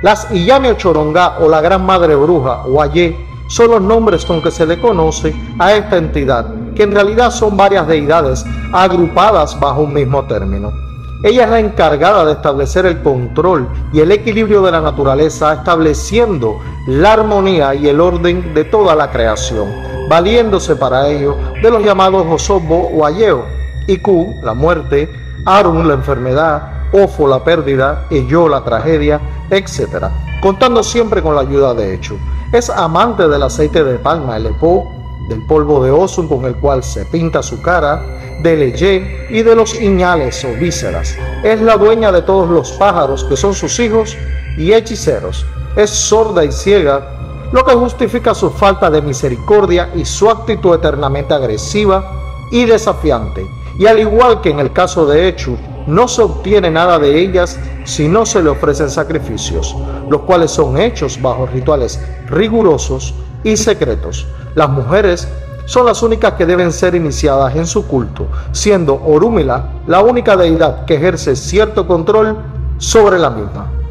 Las Iyame Ochorongá o la Gran Madre Bruja o Ayé son los nombres con que se le conoce a esta entidad, que en realidad son varias deidades agrupadas bajo un mismo término. Ella es la encargada de establecer el control y el equilibrio de la naturaleza, estableciendo la armonía y el orden de toda la creación, valiéndose para ello de los llamados Osobbo o Ayeo, Iku, la muerte, Arun, la enfermedad, Ofo, la pérdida, Eyo, la tragedia, etc., contando siempre con la ayuda de Echu. Es amante del aceite de palma, el epó, del polvo de osun con el cual se pinta su cara, del eyé y de los iñales o vísceras. Es la dueña de todos los pájaros que son sus hijos y hechiceros. Es sorda y ciega, lo que justifica su falta de misericordia y su actitud eternamente agresiva y desafiante. Y al igual que en el caso de Echu, no se obtiene nada de ellas si no se le ofrecen sacrificios, los cuales son hechos bajo rituales rigurosos y secretos. Las mujeres son las únicas que deben ser iniciadas en su culto, siendo Orúmila la única deidad que ejerce cierto control sobre la misma.